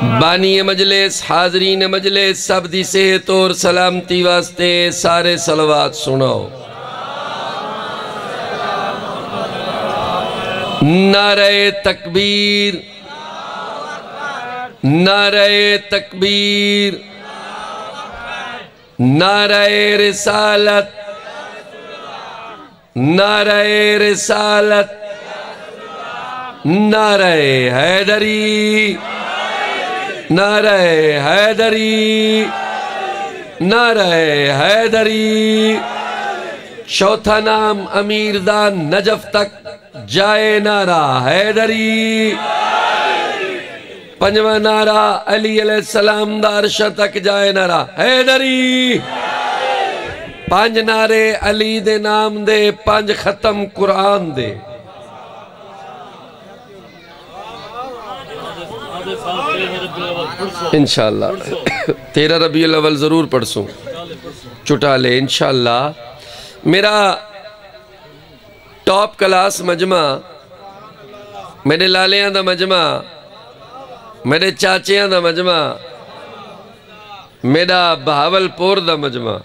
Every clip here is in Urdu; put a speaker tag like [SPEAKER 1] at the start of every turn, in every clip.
[SPEAKER 1] بانی مجلس، حاضرین مجلس، سب دی صحت اور سلامتی واسطے سارے صلوات سناؤ۔ نعرہ تکبیر، نعرہ تکبیر، نعرہ رسالت، نعرہ رسالت، نعرہ حیدری، نعرہ حیدری، نعرہ حیدری۔ چوتھا نام امیر دا نجف تک جائے نعرہ حیدری۔ پنجواں نعرہ علی علیہ السلام دا عرش تک جائے نعرہ حیدری۔ پانچ نعرے علی دے نام دے، پانچ ختم قرآن دے۔ انشاءاللہ 13 ربیع الاول ضرور پڑھسوں، چٹا لے انشاءاللہ۔ میرا ٹاپ کلاس مجمع، میرے لالیاں دا مجمع، میرے چاچیاں دا مجمع، میرا بہاول پور دا مجمع۔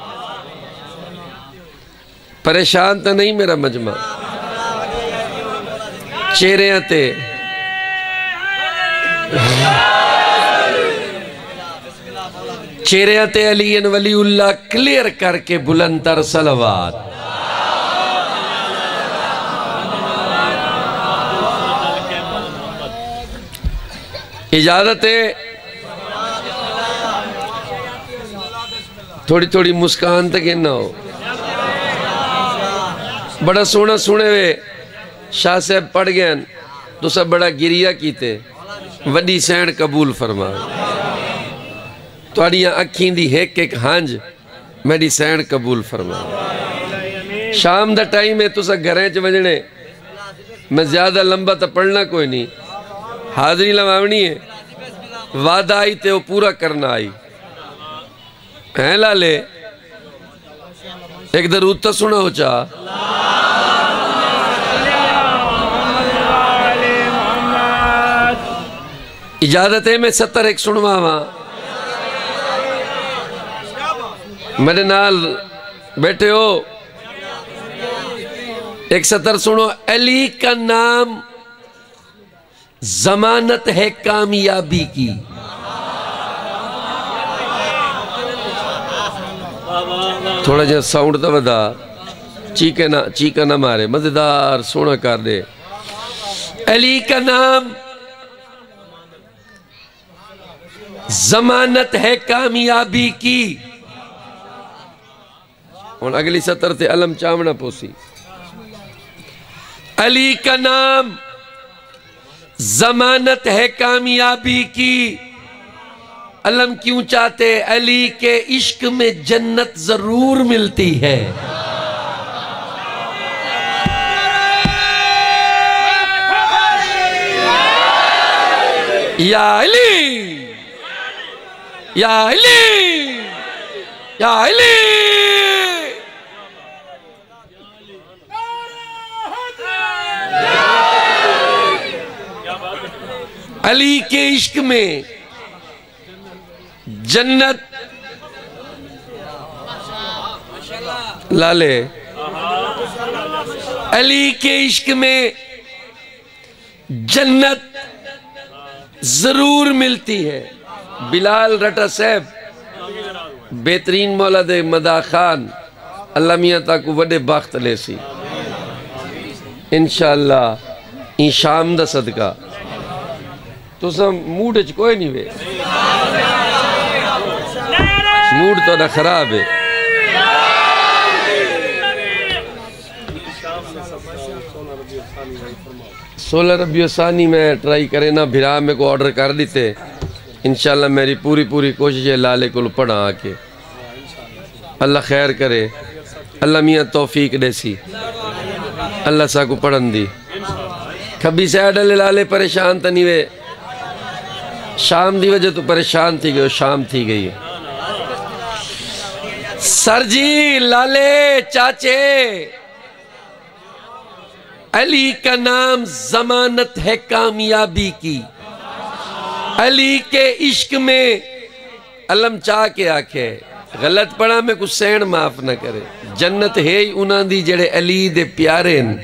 [SPEAKER 1] پریشان تا نہیں میرا مجمع، چہریاں تے چہریاں تے علی ولی اللہ کلیر کر کے بلند تر صلوات۔ اجازت ہے تھوڑی تھوڑی مسکان تک نہ ہو۔ بڑا سونا سونے وے شاہ صاحب پڑھ گئے تو سب بڑا گریہ کیتے، وڈی سین قبول فرما۔ توڑیاں اکھیں دی ایک ایک ہانج میری سین قبول فرما۔ شام دا ٹائم ہے تو سا گھریں چ وجنے، میں زیادہ لمبا تا پڑھنا کوئی نہیں، حاضری لماونی ہے، وعدہ آئی تے وہ پورا کرنا آئی۔ ہیں لالے ایک درود تا سنا ہو چاہ۔ اجازت ہے میں 70 ایک سنوا ہاں، میرے نال بیٹھے ہو، ایک 70 سنو۔ علی کا نام ضمانت ہے کامیابی کی، تھوڑا جہاں ساؤنڈ تا بدا، چیکا نہ مارے، مزیدار سونا کر دے۔ علی کا نام ضمانت ہے کامیابی کی۔ اور اگلی 70 تے علم چامنا پوسی۔ علی کا نام ضمانت ہے کامیابی کی، علم کیوں چاہتے؟ علی کے عشق میں جنت ضرور ملتی ہے۔ یا علی، یا علی، یا علی۔ علی کے عشق میں جنت، لالے علی کے عشق میں جنت ضرور ملتی ہے۔ بلال رٹا صاحب بہترین مولا دے مدا خان، اللہ میاں تاکو وڈے باخت لے سی انشاءاللہ۔ این شام دا صدقہ تو سا موڈ اچھ کوئی نہیں وے، موڈ تو نہ خراب ہے۔ سولہ ربیع ثانی میں ٹرائی کرے نا، بھرا میں کو آرڈر کر دیتے انشاءاللہ۔ میری پوری کوشش ہے لالے کو پڑھا آکے، اللہ خیر کرے، اللہ میاں توفیق دے سی، اللہ سا کو پڑھن دی۔ کبھی سیڈ لے لالے پریشان تا نہیں وے، شام دی وجہ تو پریشان تھی گئے، شام تھی گئی۔ سر جی لالے چاچے، علی کا نام ضمانت ہے کامیابی کی۔ علی کے عشق میں علم چاہ کے آکھے غلط پڑھا میں کچھ سین معاف نہ کرے جنت ہے ہی انہاں دی جڑے علی دے پیارے ہیں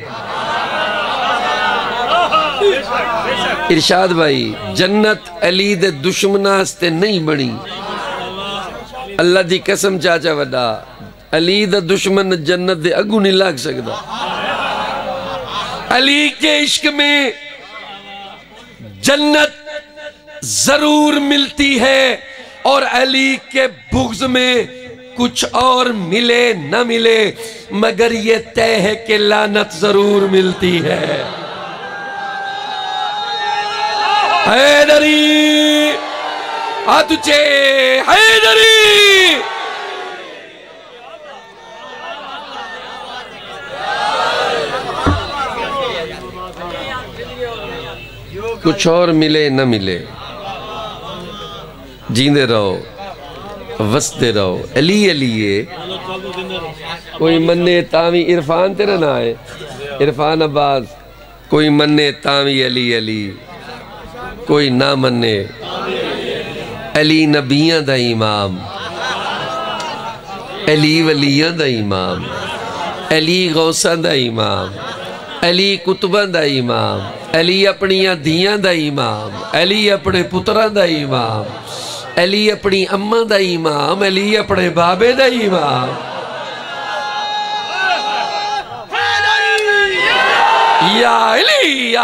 [SPEAKER 1] ارشاد بھائی جنت علی دے دشمناستے نہیں بڑی اللہ دی قسم چاچا وڈا علی دا دشمن جنت دے اگو نہیں لاگ سکتا علی کے عشق میں جنت ضرور ملتی ہے اور علی کے بغض میں کچھ اور ملے نہ ملے مگر یہ طے ہے کہ لعنت ضرور ملتی ہے حیدری آتوچے حیدری کچھ اور ملے نہ ملے جیندے رہو وستے رہو علی علیے کوئی مننے تاوی عرفان تیرے نہ آئے عرفان عباس کوئی مننے تاوی علی علی کوئی نہ مننے علی نبیاں دا امام علی ولیاں دا امام علی غوثاں دا امام علی کتباں دا امام علی اپنیاں دیاں دا امام علی اپنے پتراں دا امام علی اپنی اماں دا امام علی اپنے بابے دا امام یا علی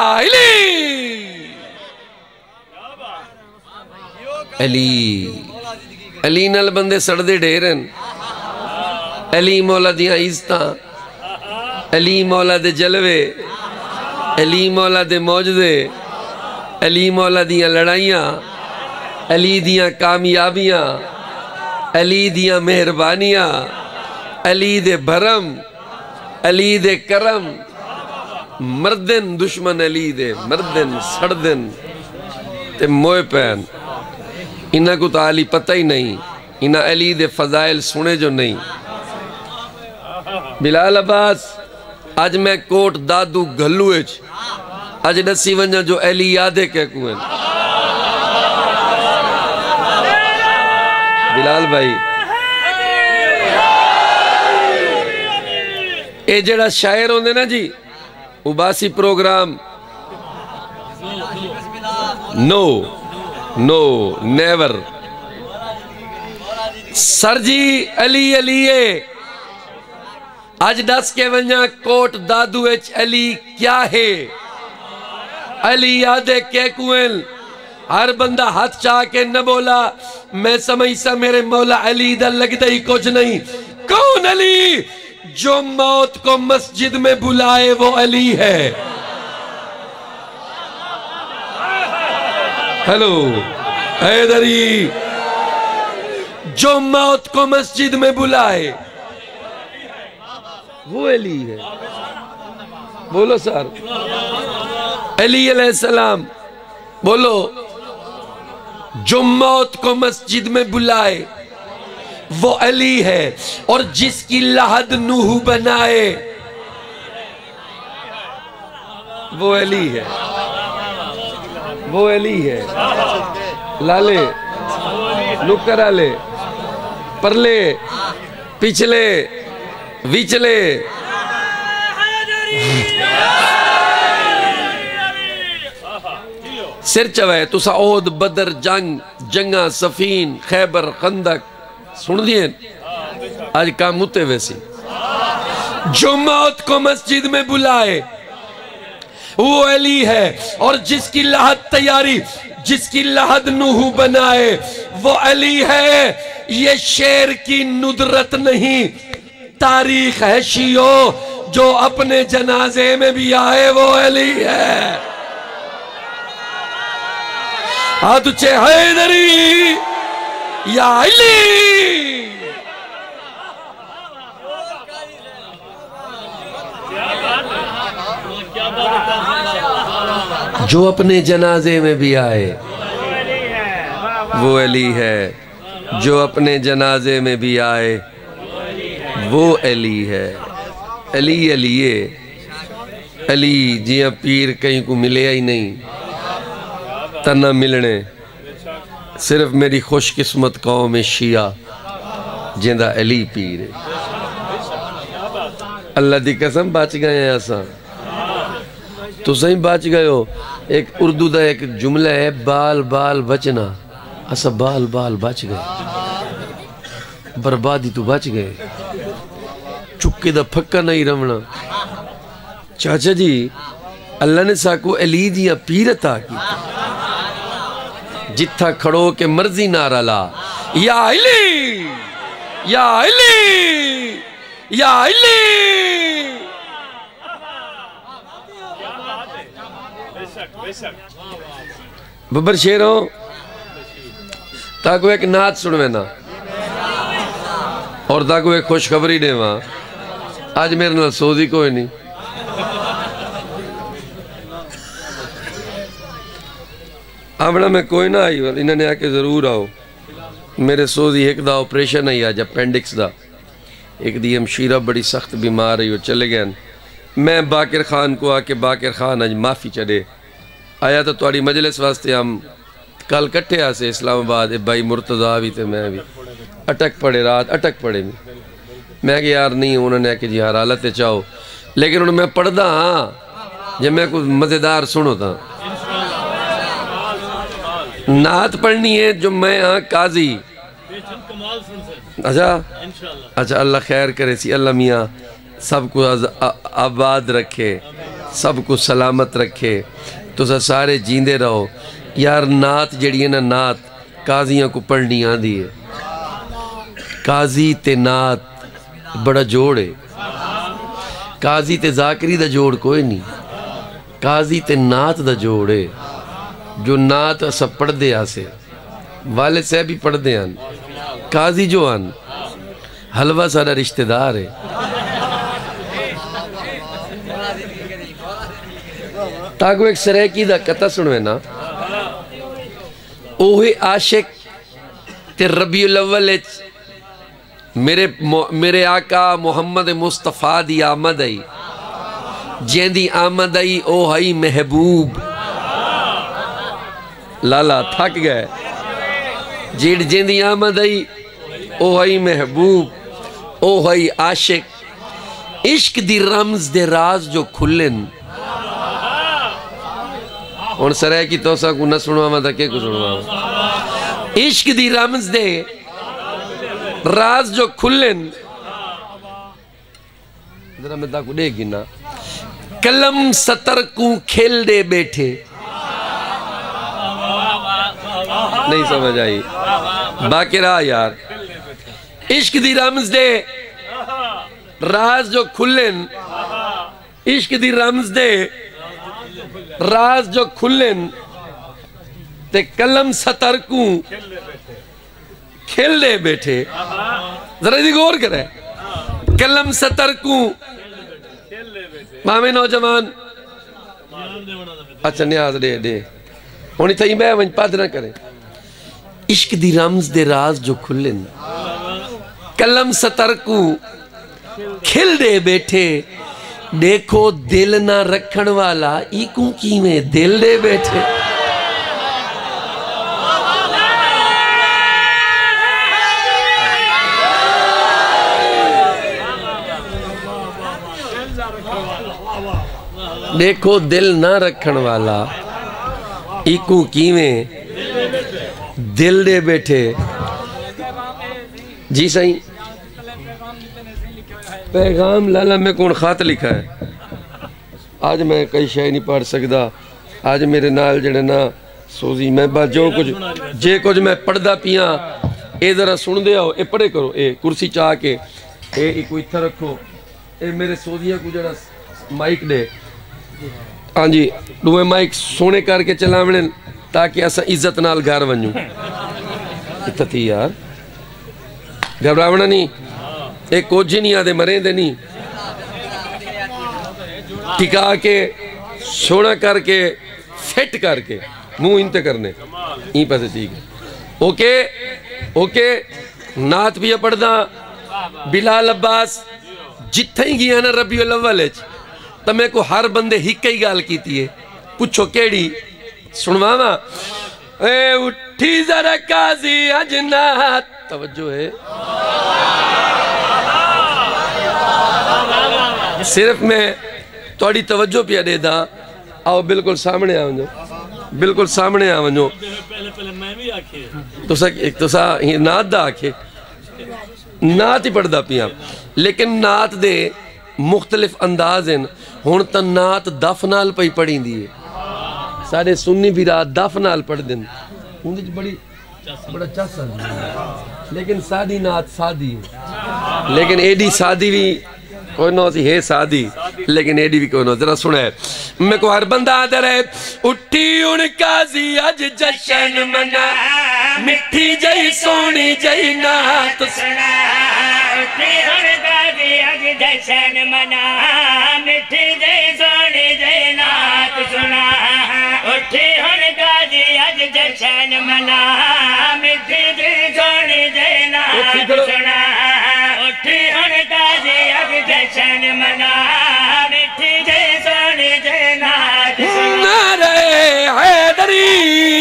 [SPEAKER 1] علی علی نال بندے سڑدے ڈیرن علی مولا دیاں عزتاں علی مولا دے جلوے علی مولا دے موجدے علی مولا دیاں لڑائیاں علی دیاں کامیابیاں علی دیاں مہربانیاں علی دے بھرم علی دے کرم مردن دشمن علی دے مردن سڑدن تے موئے پین انہاں کو تو علی پتہ ہی نہیں انہاں علی دے فضائل سنے جو نہیں بلال عباس آج میں کوٹ دادو گھلوئچ آج نسی ونجا جو علی یادے کہہ کوئن بلال بھائی اے جڑا شاعر ہوندے نا جی اباسی پروگرام نو نیور سر جی علی علیے آج دس کے ونجا کوٹ دادو ایچ علی کیا ہے علی یادے کے کوئن ہر بندہ ہاتھ چاہ کے نہ بولا میں سمجھ سا میرے مولا علی دا لگ دے ہی کچھ نہیں کون علی جو موت کو مسجد میں بلائے وہ علی ہے ہیلو حیدری جو موت کو مسجد میں بلائے وہ علی ہے بولو سر علی علیہ السلام بولو جو موت کو مسجد میں بلائے وہ علی ہے اور جس کی لحد نوح بنائے وہ علی ہے وہ علی ہے لالے نکر آلے پرلے پچھلے وچلے سر چوائے تسا عہد بدر جنگا سفین خیبر خندق سن دیئے آج کام متے ویسی جو موت کو مسجد میں بلائے وہ علی ہے اور جس کی لحد تیاری جس کی لحد نوح بنائے وہ علی ہے یہ شیر کی ندرت نہیں تاریخ ہے شیعو جو اپنے جنازے میں بھی آئے وہ علی ہے آتوچے حیدری یا علی جو اپنے جنازے میں بھی آئے وہ علی ہے جو اپنے جنازے میں بھی آئے وہ علی ہے علی علیے علی جیاں پیر کہیں کو ملے ہی نہیں تنہ ملنے صرف میری خوش قسمت قوم شیعہ جیندہ علی پیر اللہ دی قسم بچ گئے ہیں ایسا تو صحیح بچ گئے ہو ایک اردو دا ایک جملہ ہے بال بال بچنا ایسا بال بال بچ گئے بربادی تو بچ گئے چکے دا پھکا نہیں رمنا چاچا جی اللہ نے ساکو علی دیا پیر عطا کی جتھا کھڑو کے مرضی نعرہ لا یا علی یا علی یا علی ببر شیروں تاکو ایک نعت سنوے نا اور تاکو ایک خوشخبری دے وہاں آج میرے نال سوزی کوئی نہیں آمنا میں کوئی نہ آئی انہوں نے آکے ضرور آؤ میرے سوزی ایک دا آپریشن نہیں آج اپینڈکس دا ایک دی ہمشیرہ بڑی سخت بیمار رہی ہو چلے گئے میں باقر خان کو آکے باقر خان آج معافی چڑے آیا تو توڑی مجلس واسطے ہم کل کٹھے آسے اسلام آباد بھائی مرتضیٰ بھی تھے میں بھی اٹک پڑے رات اٹک پڑے میں کہ یار نہیں انہوں نے کہ جی ہر حالت چاہو لیکن انہوں نے میں پڑھ دا ہاں جب میں کوئی مزیدار سنو تھا نعت پڑھنی ہے جو میں ہاں قاضی اچھا اللہ خیر کرے سی اللہ میاں سب کو آباد رکھے سب کو سلامت رکھے تو سارے جیندے رہو یار نعت جڑی ہے نا نعت قاضیاں کو پڑھنی آندھی ہے قاضی تے نعت بڑا جوڑ ہے قاضی تے ذاکری دا جوڑ کوئی نہیں قاضی تے نعت دا جوڑ ہے جو نعت سب پڑھ دے آسے والد سے بھی پڑھ دے آن قاضی جو آن حلوہ سارا رشتہ دار ہے تاکو ایک سریکی دا قطع سنوے نا اوہی عاشق تے ربیع الاول میرے آقا محمد مصطفیٰ دی آمد آئی جین دی آمد آئی اوہی محبوب لالا تھک گئے جین دی آمد آئی اوہی محبوب اوہی عاشق عشق دی رمز دے راز جو کھلن اور سرائے کی توسا کو نہ سنوا ماں تھا کہ کو سنوا ماں عشق دی رمز دے راز جو کھلن ذرا میں تا کو دے گنا کلم ستر کو کھیل دے بیٹھے نہیں سمجھ آئی باقی رہا یار عشق دی رمز دے راز جو کھلن عشق دی رمز دے راز جو کھلن تے کلم ستر کو کھیل دے بیٹھے ذرا دی غور کرے کلم ستر کو مامی نوجوان اچھا نیاز دے ہونی تھا ہی میں ونج پاد نہ کرے عشق دی رمز دے راز جو کھلن کلم ستر کو کھل دے بیٹھے دیکھو دل نہ رکھن والا ایکوں کی میں دل دے بیٹھے دیکھو دل نہ رکھن والا ایکوں کی میں دل دے بیٹھے جی صحیح پیغام لالا میں کون خط لکھا ہے آج میں کئی شے نہیں پڑھ سکتا آج میرے نال جڑے نا سوزی میں با جو کچھ میں پڑھدا پیاں اے ذرا سن دے آؤ اے پڑھے کرو اے کرسی چاہ کے اے کوئی اتھا رکھو اے میرے سوزیاں کو جڑا مائک دے ہاں جی دوے مائک سونے کر کے چلاونے تاکہ ایسا عزت نال گھر ونجوں اتھا تھی یار گھبراونا نہیں ایک کوجی نہیں آدھے مریں دے نہیں ٹکا کے سونا کر کے فٹ کر کے منہ انتے کرنے این پیسے ٹھیک ہے اوکے نعت بھی پڑھ دا بلال عباس جتھا ہی گیا نا ربیع الاول تو میں کو ہر بندے ہی کئی گال کی تھی ہے پوچھو کیڑی سنواما اے اٹھی ذرا قاضی اجنات توجہ ہے صرف میں توڑی توجہ پیا دے دا آؤ بالکل سامنے آؤں بالکل سامنے آؤں
[SPEAKER 2] پہلے میں بھی آکھے
[SPEAKER 1] تو سا نات دا آکھے نات ہی پڑھ دا پیا لیکن نات دے مختلف انداز ہیں ہون تا نات دف نال پہی پڑھیں دیئے سارے سنی بھی رات دف نال پڑھ دیں ہون دیچ بڑا چاسا لیکن سادی نات سادی ہے لیکن ایڈی سادی بھی کوئی نو سی ہے سادی لیکن ایڈی بھی کوئی نو ذرا سنے میں کو ہر بندہ آدھر ہے اٹھی ان قاضی اج جشن منا مٹھی جئی سونی جئی نات سنا
[SPEAKER 3] اٹھی ان قاضی اج جشن منا مٹھی جئی سونی جئی نات سنا اٹھی ان قاضی اج جشن منا مٹھی جئی سونی جئی نات سنا اٹھی ان قاضی اج جشن منا مٹھی جئی سونی جئی نات سنا
[SPEAKER 1] نعرہ حیدری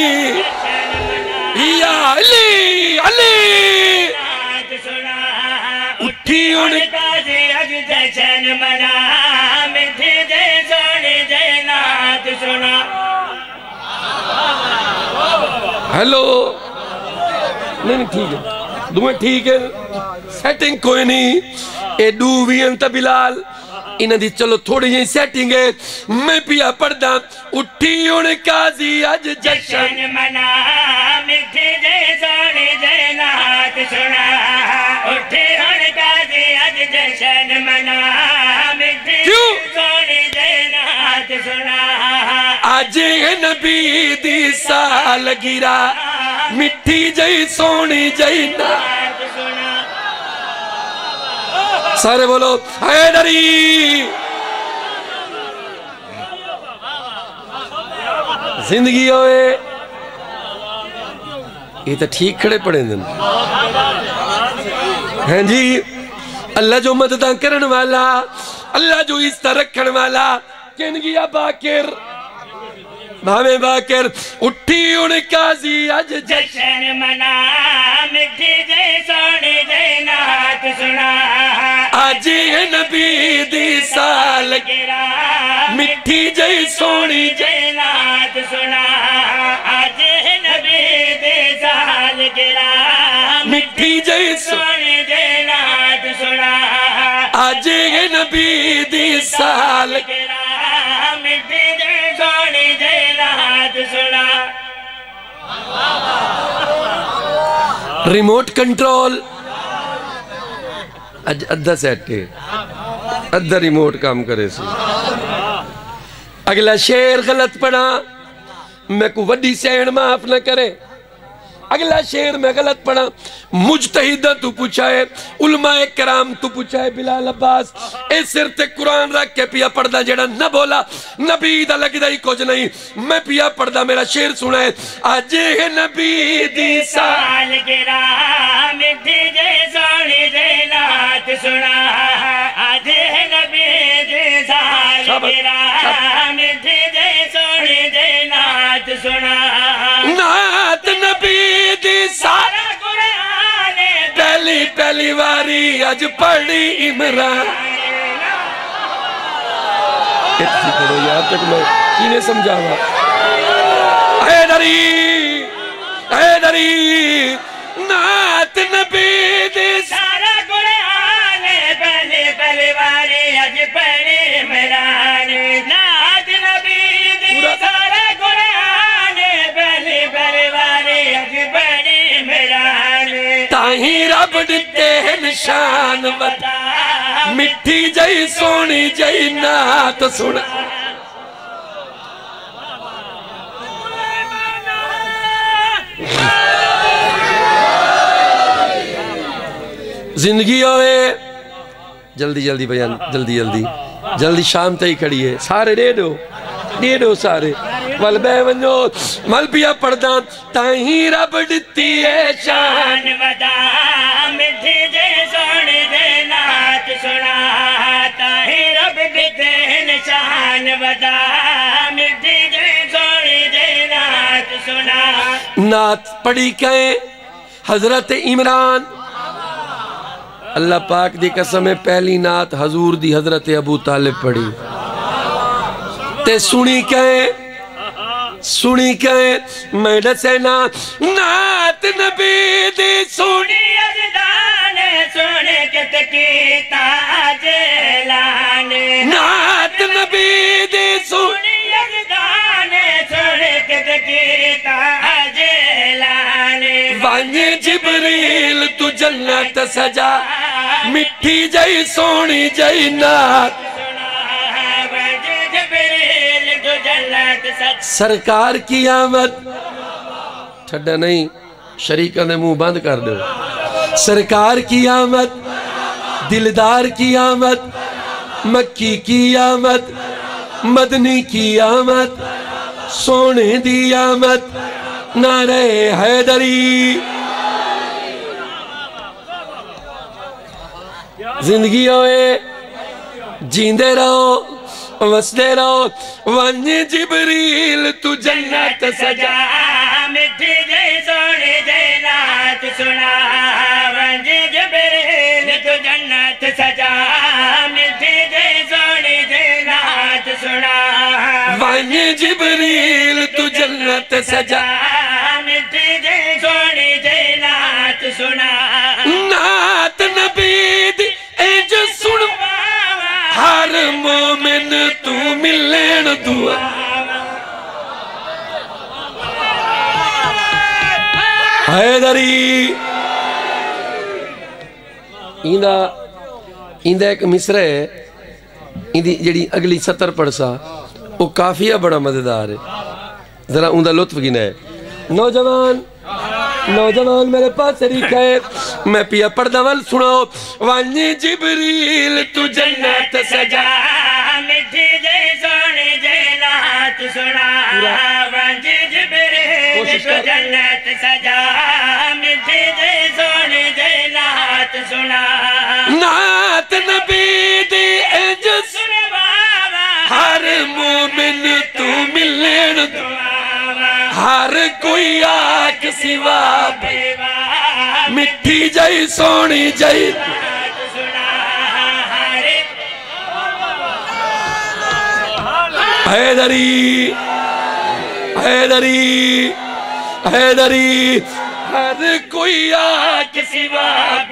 [SPEAKER 1] یا علی علی
[SPEAKER 3] نات سنا
[SPEAKER 1] اٹھی ان
[SPEAKER 3] قاضی اج جشن منا مٹھی جئی سونی جئی نات سنا
[SPEAKER 1] ہیلو نہیں ٹھیک ہے دمیں ٹھیک ہے سیٹنگ کوئی نہیں اے دو وین تا بلال انہ دی چلو تھوڑی جی سیٹنگ ہے میں پیا پڑھدا اٹھی ان قاضی اج جشن
[SPEAKER 3] منا مٹھی جئی سونی جئی نات سنا اٹھی ان قاضی اج جشن منا مٹھی
[SPEAKER 1] کیوں؟
[SPEAKER 3] جئی سونی جئی نات سنا
[SPEAKER 1] آج نبی دی سال گرا مٹھی جئی سونی جئی نات
[SPEAKER 3] نات سنا
[SPEAKER 1] سارے بولو حیدری زندگی ہوئے یہ تو ٹھیک کھڑے پڑے دن ہیں جی اللہ جو مددہ کرن والا اللہ جو اس طرح رکھن والا کنگیا باکر بھاوے باکر اٹھی ان قاضی اج
[SPEAKER 3] جشن منا مٹھی جئی سونی جئی نات سنا
[SPEAKER 1] آج نبی دی سال
[SPEAKER 3] گرا
[SPEAKER 1] مٹھی جئی سونی
[SPEAKER 3] جئی نات سنا آج نبی دی سال گرا
[SPEAKER 1] مٹھی جئی
[SPEAKER 3] سونی جئی نات سنا
[SPEAKER 1] آج نبی دی سال
[SPEAKER 3] گرا مٹھی جئی سونی جئی نات سنا
[SPEAKER 1] ریموٹ کنٹرول اج ادھا سیٹے ادھا ریموٹ کام کرے سی اگلا شیر غلط پڑھا میں کو وڈی سین معاف نہ کرے اگلا شیر میں غلط پڑھا مجتہدہ تو پوچھائے علماء کرام تو پوچھائے بلال عباس اے سر تے قرآن رکھ کے پیا پڑھدا جڑا نہ بولا نبی دا لگ دا ہی کچھ نہیں میں پیا پڑھدا میرا شیر سنائے آج نبی دی
[SPEAKER 3] سال گرا مٹھی جئی سونی جئی نات سنا آج نبی دی سال گرا مٹھی جئی سونی جئی نات سنا
[SPEAKER 1] نات نبی دی سال
[SPEAKER 3] قرآن
[SPEAKER 1] پہلی واری اج پڑھی عمران اتنی پڑھو یار تک میں کینے سمجھاوا حیدری نات نبی دی
[SPEAKER 3] سارا قرآن پہلی واری اج پڑھی عمران نات نبی دی سارا قرآن پہلی واری اج پڑھی عمران
[SPEAKER 1] تاہی رب دتے نشان بتا مٹھی جئی سونی جئی نات سنا زندگی ہوئے جلدی بیان جلدی شام تے ہی کھڑی ہے سارے دے دو سارے ول بے ونجو مل پیا پڑھدا تاہی رب دتی ہے شان
[SPEAKER 3] ودا مٹھی جئی سونی جئی نات سنا تاہی رب دتے نشان ودا مٹھی جئی سونی جئی نات سنا
[SPEAKER 1] نعت پڑھی کہیں حضرت عمران اللہ پاک دی قسم ہے پہلی نعت حضور دی حضرت ابو طالب پڑھی تے سنی کہیں میں دسینا نعت نبی دی سنی
[SPEAKER 3] یزدان سن کے تکیتا جلان
[SPEAKER 1] نعت نبی دی سنی
[SPEAKER 3] یزدان سن کے تکیتا جلان
[SPEAKER 1] وانج جبریل تو جنت سجا مٹھی جائی سونی جائی نعت سرکار کی آمد چھڑا نہیں شریکہ نے منہ بند کر دو سرکار کی آمد دلدار کی آمد مکی کی آمد مدنی کی آمد سونے دی آمد نعرہ حیدری زندگی ہوئے جیندے رہو وسدے رہو ونج جبریل تو جنت سجا
[SPEAKER 3] مٹھی جی سونی جی نعت سنا ونج جبریل تو جنت سجا مٹھی جی سونی جی نعت سنا
[SPEAKER 1] ونج جبریل تو جنت سجا
[SPEAKER 3] مٹھی جی سونی جی نعت سنا
[SPEAKER 1] نعت نبی دی اے جو سن ہر مومن تو ملین دعا حیدری ایندہ ایک مصرع ہے ایندی جڑی اگلی سطر پڑھسا وہ کافیہ بڑا مزیدار ہے ذرا اوندہ لطف گنا ہے نوجوان میرے پاس شریک ہے میں پیا پردول سناؤ وانجی جبریل تو جنت سجا
[SPEAKER 3] مٹھی جی سونی جی نعت سنا وانجی جبریل تو جنت سجا مٹھی جی سونی جی نعت سنا
[SPEAKER 1] نعت نبی دی اجس ہر مومن تو ملین ہر کوئی آگ سوا مٹھی جائی سونی جائی حیدری حیدری حیدری ہر کوئی آگ سوا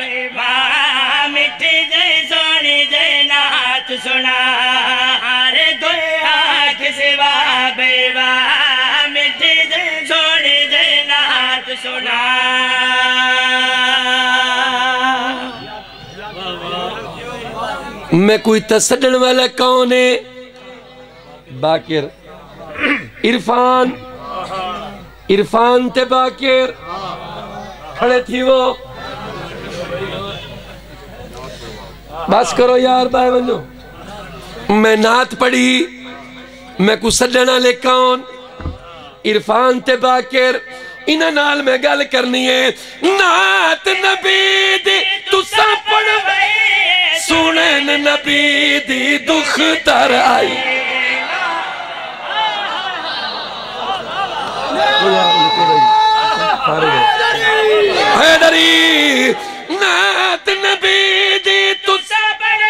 [SPEAKER 3] مٹھی جی سونی جی نعت سنا ہر کوئی آگ سوا بیوا مٹھی جی سونی جی نعت سنا
[SPEAKER 1] میں کوئی تصدن والا کون ہے باقر عرفان تے باقر کھڑے تھی وہ بس کرو یار بھائی بنو میں نعت پڑھی میں کو سڈنا لے کون عرفان تے باقر انہاں نال میں گل کرنی ہے نعت نبی دی تسا پڑھ سنن نبی دی دختر آئی حیدری نعت نبی دی تسا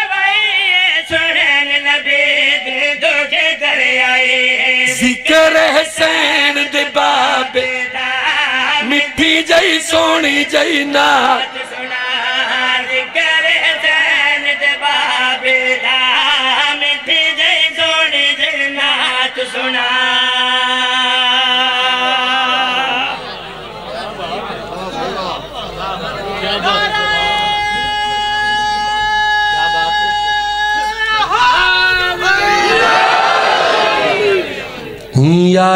[SPEAKER 3] سنن نبی دی دختر آئی
[SPEAKER 1] ذکر حسین دے بابے مٹھی جائی سونی جائی نعت
[SPEAKER 3] سنا ذکر حسین دے بابے مٹھی جائی سونی جائی نعت سنا
[SPEAKER 1] یا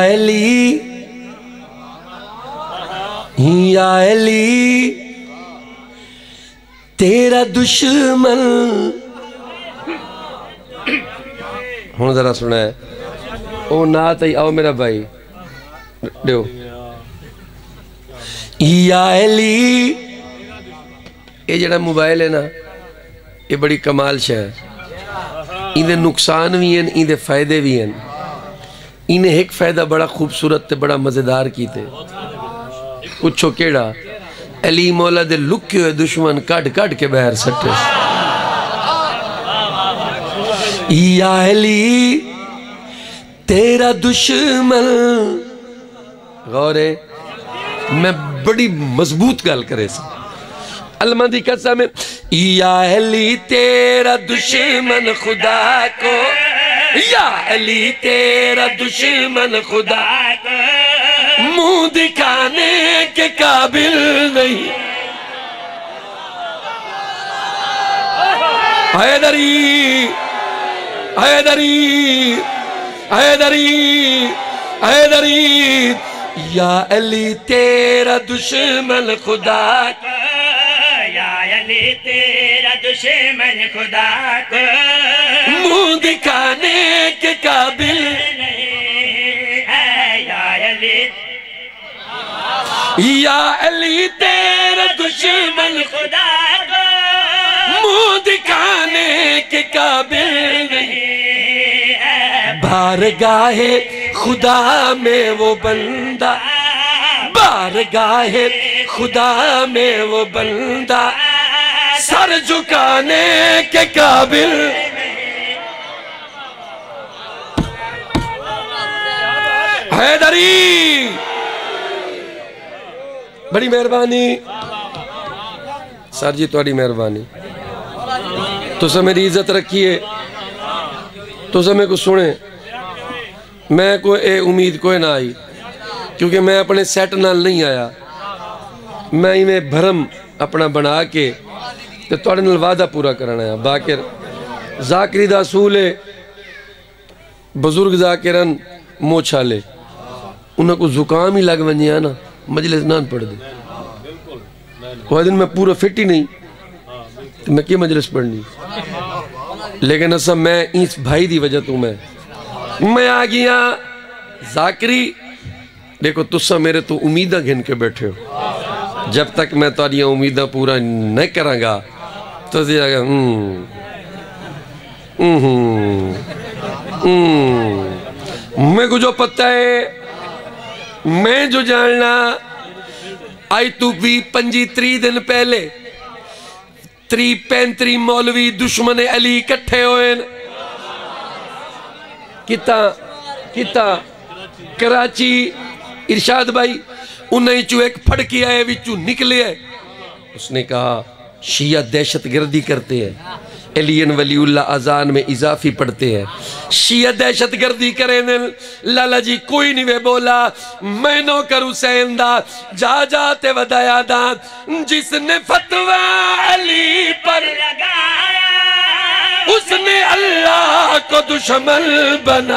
[SPEAKER 1] علی تیرا دشمن ہون ذرا سنا ہے او نعت آئی آؤ میرا بھائی دیو یا علی یہ جڑا موبائل ہے نا یہ بڑی کمال شے ہے اندے نقصان بھی ہیں اندے فائدے بھی ہیں انہیں ایک فائدہ بڑا خوبصورت تے بڑا مزیدار کی تے پوچھو کیڑا علی مولا دے لکے ہوئے دشمن کٹ کٹ کے بہر سٹے یا علی تیرا دشمن غورے میں بڑی مضبوط گل کرے سا علمہ دی قسم یا علی تیرا دشمن خدا کو یا علی تیرا دشمن خدا کو منہ دکھانے کے قابل نہیں حیدری حیدری حیدری حیدری یا علی تیرا دشمن خدا کو یا علی تیرا دشمن خدا کو منہ دکھانے کے قابل نہیں ہے یا علی یا علی تیرا دشمن خدا کو منہ دکھانے کے قابل نہیں ہے بارگاہ خدا میں وہ بندہ بارگاہ خدا میں وہ بندہ سر جھکانے کے قابل حیدری بڑی مہربانی سر جی تھوڑی مہربانی تو سے میری عزت رکھیے تو سے میں کو سنے میں کو اے امید کوئی نہ آئی کیونکہ میں اپنے سیٹ نال نہیں آیا میں ہی میں بھرم اپنا بنا کے تو توڑے نال وعدہ پورا کرنا ہے باقر ذاکری دا سولے بزرگ ذاکرن موچھا لے انہوں کو زکام ہی لگ ونجیا نا مجلس نان پڑھ دے وہ دن میں پورا فٹ ہی نہیں تو میں کی مجلس پڑھنی لیکن اصلا میں اس بھائی دی وجہ تو میں آ گیا ذاکری دیکھو تسا میرے تو امیدہ گھن کے بیٹھے ہو جب تک میں تو یہ امیدہ پورا نہیں کروں گا تو دیا گا میں کو جو پتہ ہے میں جو جاننا آئی تو بھی 25 دن پہلے 35 مولوی دشمن علی کٹھے ہوئے کتا کراچی ارشاد بھائی انہیں چو ایک پھڑکی آئے وچو نکلے ہے اس نے کہا شیعہ دہشت گردی کرتے ہیں علیین ولی اللہ اذان میں اضافی پڑھتے ہیں شیعہ دہشت گردی کریں لالا جی کوئی نہیں بولا میں نو کر حسین دا جا جاتے ودایا دا جس نے فتوہ علی پر لگایا اس نے اللہ کو دشمن بنا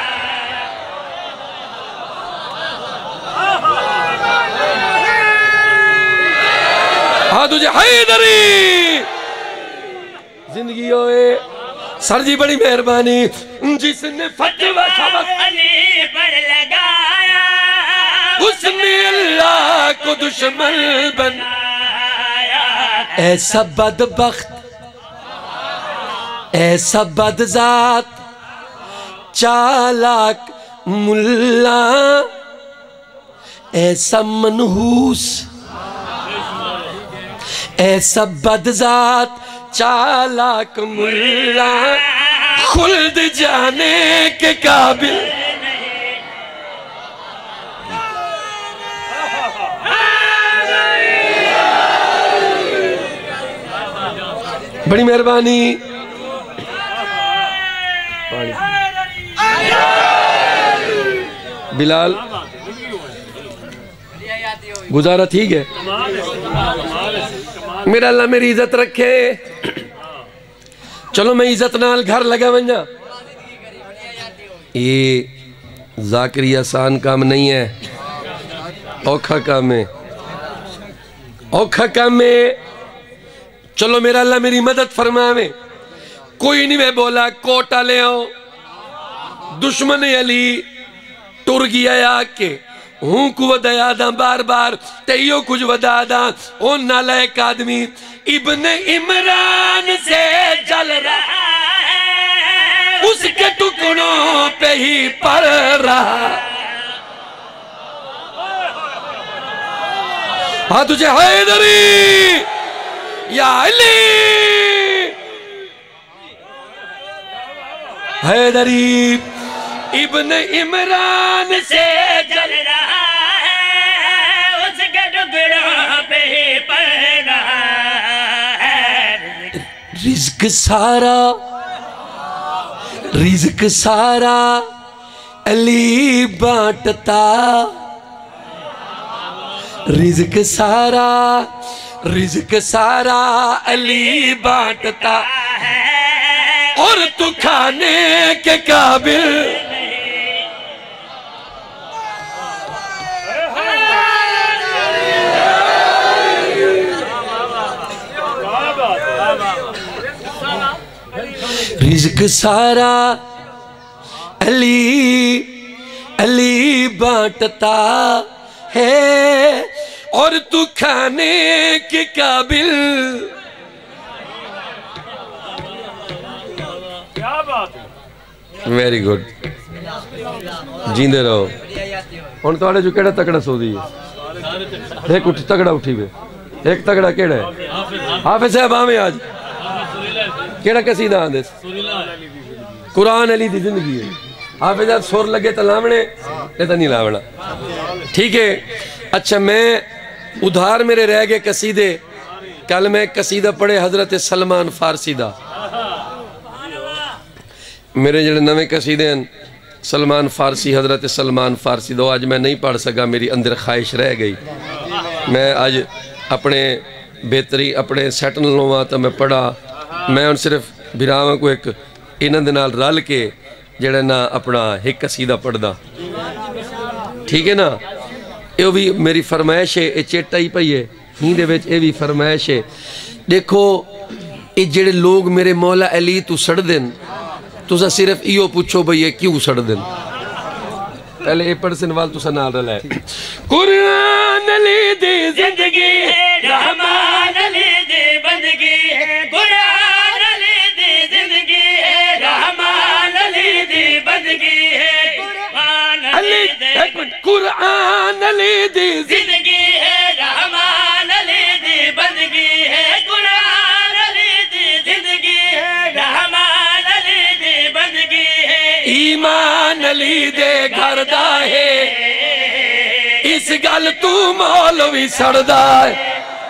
[SPEAKER 1] ہاں تجھے حیدری زندگی ہوئے سر جی بڑی مہربانی جس نے فتوہ علی پر لگایا اس نے اللہ کو دشمن بنایا ایسا بدبخت ایسا بدذات چالاک ملا ایسا منحوس ایسا بدذات چالاک ملا خلد جانے کے قابل بڑی مہربانی بلال گزارا ٹھیک ہے میرا اللہ میری عزت رکھے چلو میں عزت نال گھر لگا ونجا یہ ذاکری آسان کام نہیں ہے اوکھا کام ہے اوکھا کام ہے چلو میرا اللہ میری مدد فرماوے کوئی نہیں میں بولا کوٹا لے آؤ دشمن علی ٹر گیا یا کے ہوں کو ودایا دا بار بار تیو کچھ ودا دا اون نالائک آدمی ابن عمران سے جل رہا ہے اس کے ٹکڑوں پہ ہی پڑ رہا ہاں تجھے حیدری یا علی حیدری ابن عمران سے
[SPEAKER 3] جل رہا ہے اس کے ٹکڑوں پہ ہی پڑ رہا ہے
[SPEAKER 1] رزق سارا علی بانٹتا رزق سارا علی بانٹتا اور تو کھانے کے قابل رزق سارا علی بانٹتا ہے اور تو کھانے کے قابل ویری گڈ جیندے رہو ہن تواڈے جو کیڑا تکڑا سو دی ایک اٹھ تکڑا اٹھی وے ایک تکڑا کیڑا ہے حافظ صاحب آویں آج کیڑا قصیدہ آندے قرآن علی دی زندگی ہے حافظ صاحب سور لگے تا لاونے ایتا نہیں لاونا ٹھیک ہے اچھا میں ادھار میرے رہ گئے قصیدے کل میں قصیدہ پڑھے حضرت سلمان فارسی دا میرے جڑے نویں قصیدے ہیں سلمان فارسی حضرت سلمان فارسی دو آج میں نہیں پڑھ سکا میری اندر خواہش رہ گئی میں آج اپنے بہتری اپنے سیٹن لوہاں تا میں پڑھا میں ان صرف بھراواں کو ایک انہوں نال رل کے جڑے نا اپنا ایک قصیدہ پڑھ دا ٹھیک ہے نا یہ بھی میری فرمائش ہے یہ چیٹا ہی پئی ہے ہیندے ویچ یہ بھی فرمائش ہے دیکھو یہ جڑے لوگ میرے مولا علی تو سڑ دن تو سا صرف ایو پوچھو بھئی یہ کیوں سڑ دن پہلے یہ پڑھ سنوال تو سا نال رہا ہے قرآن علی دی زندگی
[SPEAKER 3] ہے رحمان علی دی بندگی ہے قرآن علی دی زندگی ہے رحمان علی دی بندگی ہے قرآن علی دی
[SPEAKER 1] قرآن علی دی
[SPEAKER 3] زندگی ہے رحمان علی دی بندگی ہے قرآن علی دی زندگی ہے رحمان علی دی بندگی ہے
[SPEAKER 1] ایمان علی دے گھر دا ہے اس گل تو مولوی سڑدا ہے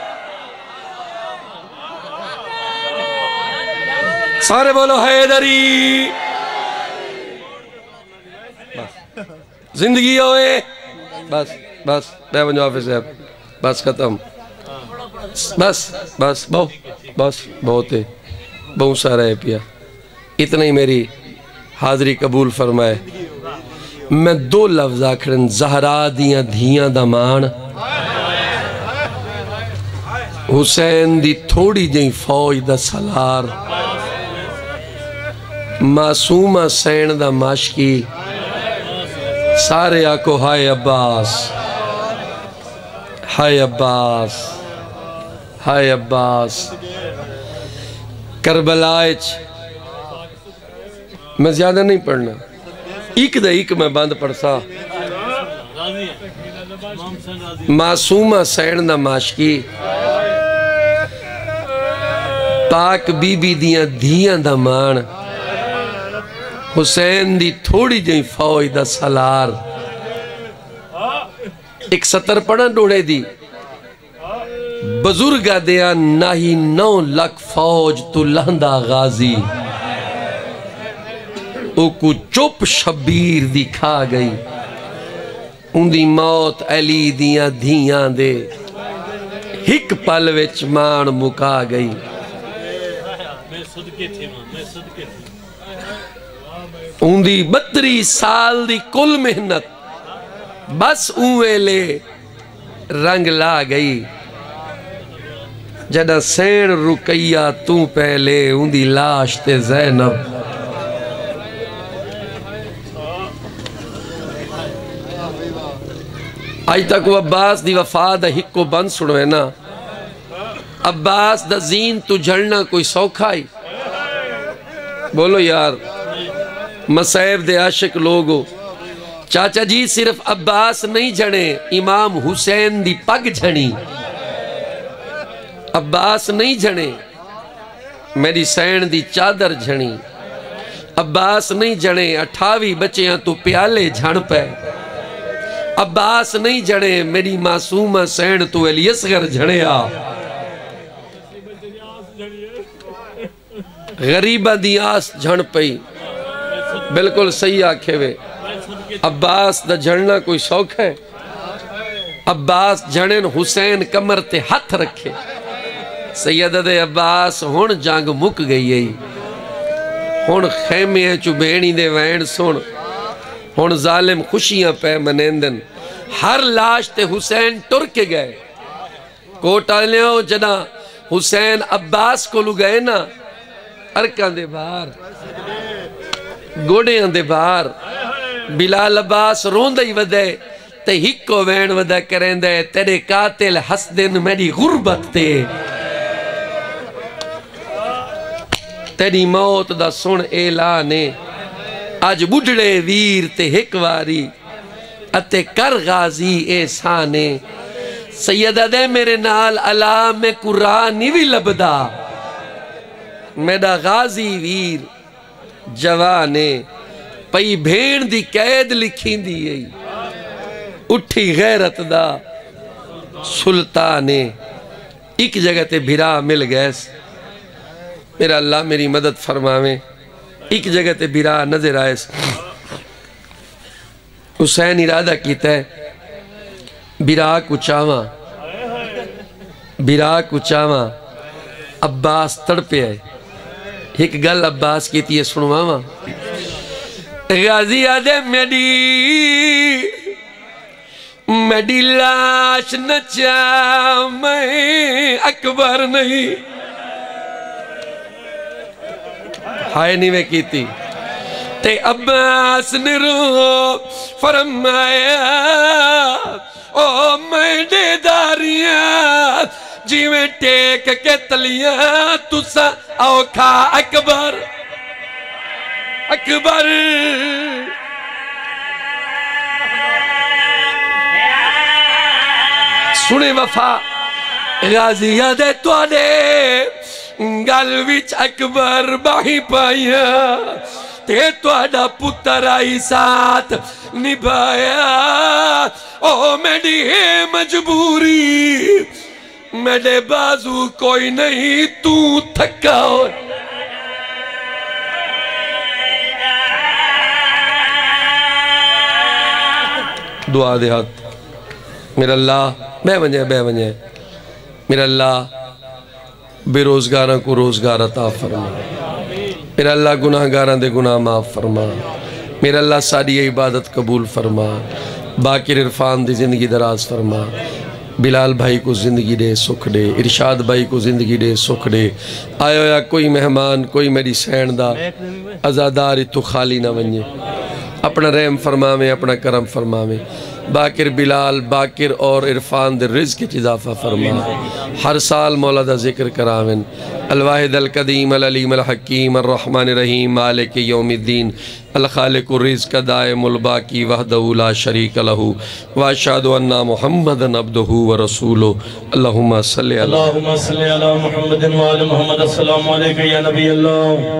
[SPEAKER 1] سارے بولو حیدری زندگی ہوئے بس بس بے بنجو حافظ صاحب بس ختم بس بہت ہے بہت سارا ہے پیا اتنا ہی میری حاضری قبول فرمائے میں دو لفظ آکھرن زہرا دیاں دھیاں دا مان حسین دی تھوڑی جائیں فوج دا سالار معصومہ سین دا ماشکی سارے آکو ہائے عباس ہائے عباس ہائے عباس کربلائچ میں زیادہ نہیں پڑھنا ایک دا ایک میں بند پڑھسا معصومہ سین دا ماشکی پاک بی بی دیاں دھیاں دا مان حسین دی تھوڑی جائیں فوج دا سالار ایک سطر پڑھا ڈوڑے دی بزرگا دیا ناہی 9 لاکھ فوج تو لہندہ غازی او کو چپ شبیر دی کھا گئی ان دی موت علی دیاں دھیاں دے ہک پل وچ مان مکا گئی ان دی 32 سال دی کل محنت بس اوے لے رنگ لا گئی جدہ سین رکیہ تو پہلے ان دی لاش تے زینب آج تک وہ عباس دی وفا دا ہکو بند سنوے نا عباس دا زین تو جھڑنا کوئی سوکھا ہی بولو یار مسائب دے عاشق لوگو چاچا جی صرف عباس نہیں جھڑے امام حسین دی پگ جھڑی عباس نہیں جھنے میری سین دی چادر جھنی عباس نہیں جھنے 28 بچیاں تو پیالے جھن پہ عباس نہیں جھنے میری معصومہ سین تو علی اصغر جھنیا غریبہ دی آس جھن پئی بالکل صحیح آکھے وے عباس دا جھننا کوئی سوکھ ہے عباس جھنن حسین کمر تے ہاتھ رکھے سیدہ دے عباس ہون جانگ مک گئی ہے ہون خیمے چو بینی دے وین سن ہون ظالم خوشیاں پہ منیندن ہر لاش تے حسین ٹر کے گئے کوٹا لیوں جنا حسین عباس کو لو گئے نا ارکان دے باہر گوڑیاں دے باہر بلال عباس روندہی ودے تے ہکو وین ودے کریں دے تیرے قاتل حسدن میری غربت تے تیری موت دا سن اعلانے آج بڑھڑے ویر تے ہکواری اتے کر غازی احسانے سیدہ دے میرے نال علام قرآنی بھی لبدا میرا غازی ویر جوانے پئی بھین دی قید لکھیں دی اٹھی غیرت دا سلطانے ایک جگہ تے بھرا مل گئے میرا اللہ میری مدد فرماویں ایک جگہ تے بھرا نظر آئے حسین ارادہ کیتا ہے بھرا کو چاواں عباس تڑپے ہے ایک گل عباس کیتی ہے سنواواں غازی آدھے میڈی لاش نچا میں اکبر نہیں ہائے نہیں میں کیتی تے عباس نے رو فرمایا او میں دے داریاں جی میں ٹیک کے تلیاں تسا اوکھا اکبر اکبر سنے وفا غازی دے تو دے گل وچ اکبر باہی پایا تے تو اڈا پتر آئی ساتھ نبھایا او میڈی ہے مجبوری میڈے بازو کوئی نہیں تو تھکا ہو دعا دے ہاتھ میرا اللہ بے ونجے میرا اللہ بے روزگاراں کو روزگار عطا فرما میرا اللہ گناہگاراں دے گناہ معاف فرما میرا اللہ ساری عبادت قبول فرما باقر عرفان دی زندگی دراز فرما بلال بھائی کو زندگی دے سکھ دے ارشاد بھائی کو زندگی دے سکھ دے آیا یا کوئی مہمان کوئی میری سین دا ازاداری تو خالی نہ ونجے اپنا رحم فرماویں اپنا کرم فرماویں باقر بلال باقر اور عرفان دے رزق کی اضافہ فرما ہر سال مولا دا ذکر کراویں الواحد القدیم العلیم الحکیم الرحمن الرحیم مالک یوم الدین الخالق الرزق دائم الباقی وحدہ لا شریک لہو واشہد ان محمدًا عبدہ ورسولہ اللہم صلی علی
[SPEAKER 2] محمد وعلی محمد السلام علیکم یا نبی اللہ